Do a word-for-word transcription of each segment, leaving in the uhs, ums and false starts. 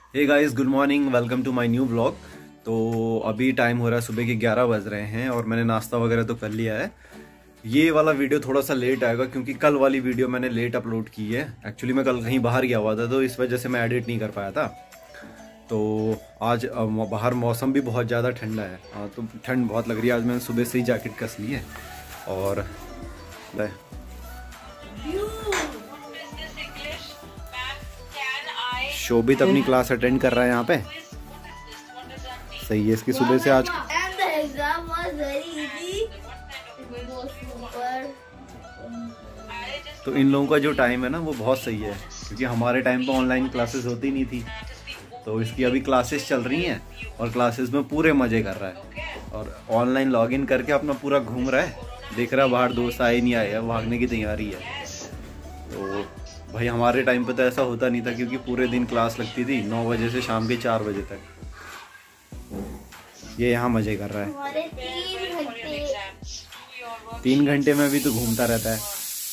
Hey guys, good morning, welcome to my new vlog. तो अभी time हो रहा है, सुबह के ग्यारह बज रहे हैं और मैंने नाश्ता वगैरह तो कर लिया है। ये वाला वीडियो थोड़ा सा लेट आएगा क्योंकि कल वाली वीडियो मैंने लेट अपलोड की है। एक्चुअली मैं कल कहीं बाहर गया हुआ था तो इस वजह से मैं एडिट नहीं कर पाया था। तो आज बाहर मौसम भी बहुत ज़्यादा ठंडा है, हाँ तो ठंड बहुत लग रही है। आज मैंने सुबह से ही जैकेट कस ली है और शोभित अपनी क्लास अटेंड कर रहा है यहाँ पे। सही है, इसकी सुबह से आज तो इन लोगों का जो टाइम है ना वो बहुत सही है क्योंकि हमारे टाइम पे ऑनलाइन क्लासेस होती नहीं थी। तो इसकी अभी क्लासेस चल रही हैं और क्लासेस में पूरे मज़े कर रहा है और ऑनलाइन लॉगिन करके अपना पूरा घूम रहा है। देख रहा है बाहर दोस्त आए नहीं आए, भागने की तैयारी है। तो भाई हमारे टाइम पे तो ऐसा होता नहीं था क्योंकि पूरे दिन क्लास लगती थी नौ बजे से शाम के चार बजे तक। ये यहाँ मज़े कर रहा है। तीन घंटे में भी तो घूमता रहता है,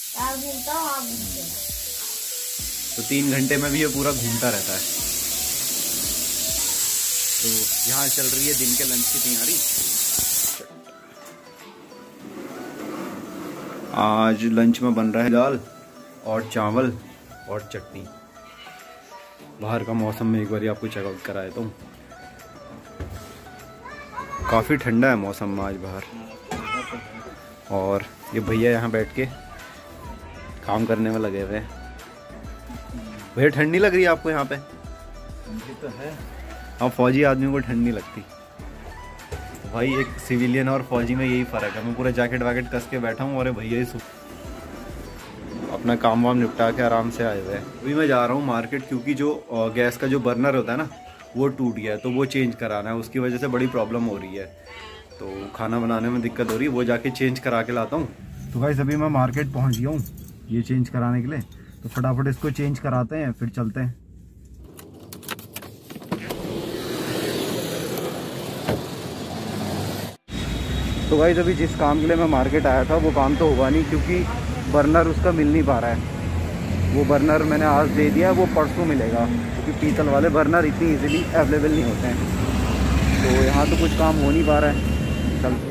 तो तीन घंटे में भी ये पूरा घूमता रहता है। तो यहाँ चल रही है दिन के लंच की तैयारी। आज लंच में बन रहा है दाल और चावल और चटनी। बाहर का मौसम में एक बार आपको चेकआउट कराया तो काफ़ी ठंडा है मौसम आज बाहर। और ये भैया यहाँ बैठ के काम करने में लगे हुए हैं। भैया ठंड नहीं लग रही है आपको यहाँ पे? तो है। हाँ, फौजी आदमी को ठंड नहीं लगती। तो भाई एक सिविलियन और फौजी में यही फ़र्क है। मैं पूरा जैकेट वैकेट कस के बैठा हूँ और भैया ही अपना काम वाम निपटा के आराम से आए हुए हैं। अभी मैं जा रहा हूँ मार्केट क्योंकि जो गैस का जो बर्नर होता है ना वो टूट गया है, तो वो चेंज कराना है। उसकी वजह से बड़ी प्रॉब्लम हो रही है, तो खाना बनाने में दिक्कत हो रही है। वो जाके चेंज करा के लाता हूँ। तो भाई अभी मैं मार्केट पहुँच गया हूँ ये चेंज कराने के लिए, तो फटाफट इसको चेंज कराते हैं फिर चलते हैं। तो भाई अभी जिस काम के लिए मैं मार्केट आया था वो काम तो हुआ नहीं क्योंकि बर्नर उसका मिल नहीं पा रहा है। वो बर्नर मैंने आज दे दिया, वो परसों मिलेगा क्योंकि पीतल वाले बर्नर इतनी इजीली अवेलेबल नहीं होते हैं। तो यहाँ तो कुछ काम हो नहीं पा रहा है। चल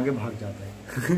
घुमा के भाग जाता है।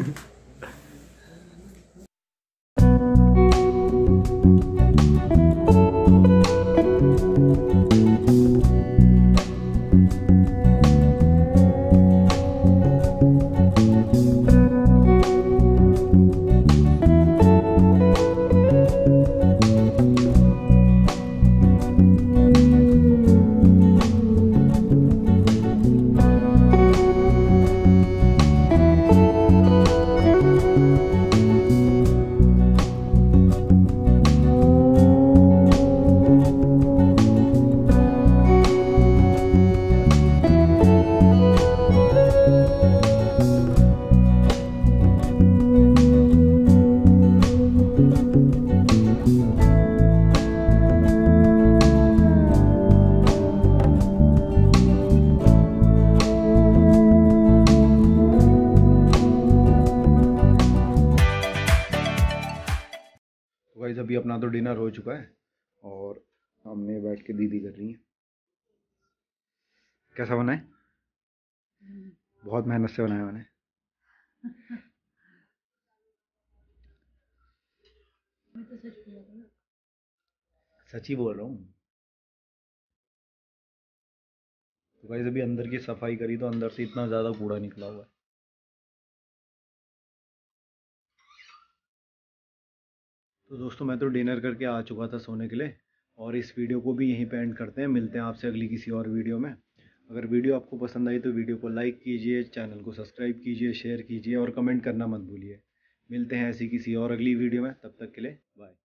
गाइस अभी अपना तो डिनर हो चुका है और सामने बैठ के दीदी कर रही है। कैसा बना है? बहुत मेहनत से बनाया मैंने। मैं तो सच बोल रहा हूँ। सच ही बोल रहा हूँ। तो गाइस अभी अंदर की सफाई करी तो अंदर से इतना ज़्यादा कूड़ा निकला हुआ है। तो दोस्तों मैं तो डिनर करके आ चुका था सोने के लिए और इस वीडियो को भी यहीं पे एंड करते हैं। मिलते हैं आपसे अगली किसी और वीडियो में। अगर वीडियो आपको पसंद आई तो वीडियो को लाइक कीजिए, चैनल को सब्सक्राइब कीजिए, शेयर कीजिए और कमेंट करना मत भूलिए। मिलते हैं ऐसी किसी और अगली वीडियो में, तब तक के लिए बाय।